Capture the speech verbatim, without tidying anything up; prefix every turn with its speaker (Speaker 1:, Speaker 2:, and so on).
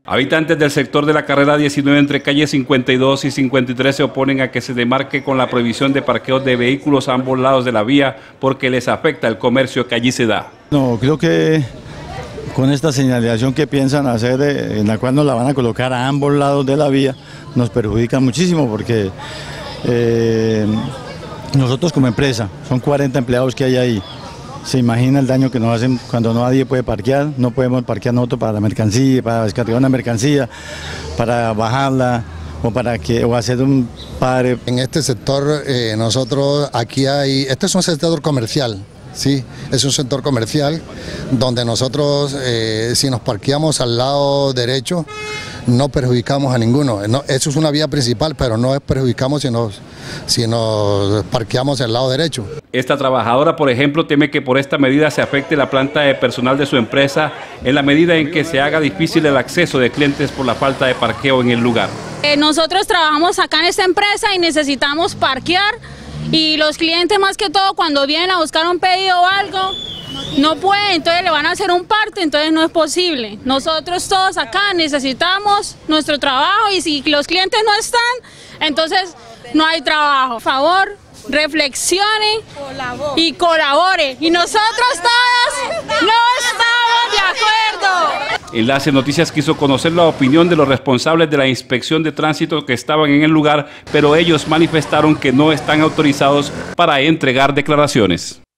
Speaker 1: Habitantes del sector de la carrera diecinueve entre calles cincuenta y dos y cincuenta y tres se oponen a que se demarque con la prohibición de parqueos de vehículos a ambos lados de la vía porque les afecta el comercio que allí se da.
Speaker 2: No, creo que con esta señalización que piensan hacer, en la cual nos la van a colocar a ambos lados de la vía, nos perjudica muchísimo porque eh, nosotros como empresa, son cuarenta empleados que hay ahí. Se imagina el daño que nos hacen cuando nadie puede parquear, no podemos parquear nosotros para la mercancía, para descargar una mercancía, para bajarla o para que o hacer un pare.
Speaker 3: En este sector eh, nosotros aquí hay, este es un sector comercial, sí, es un sector comercial donde nosotros eh, si nos parqueamos al lado derecho no perjudicamos a ninguno. No, eso es una vía principal, pero no perjudicamos si nos, si nos parqueamos al lado derecho.
Speaker 1: Esta trabajadora, por ejemplo, teme que por esta medida se afecte la planta de personal de su empresa en la medida en que se haga difícil el acceso de clientes por la falta de parqueo en el lugar.
Speaker 4: Eh, nosotros trabajamos acá en esta empresa y necesitamos parquear y los clientes más que todo cuando vienen a buscar un pedido o algo no pueden, entonces le van a hacer un parte, entonces no es posible. Nosotros todos acá necesitamos nuestro trabajo y si los clientes no están, entonces no hay trabajo. Por favor, reflexione y colabore. Y nosotros todos no estamos de acuerdo.
Speaker 1: Enlace Noticias quiso conocer la opinión de los responsables de la inspección de tránsito que estaban en el lugar, pero ellos manifestaron que no están autorizados para entregar declaraciones.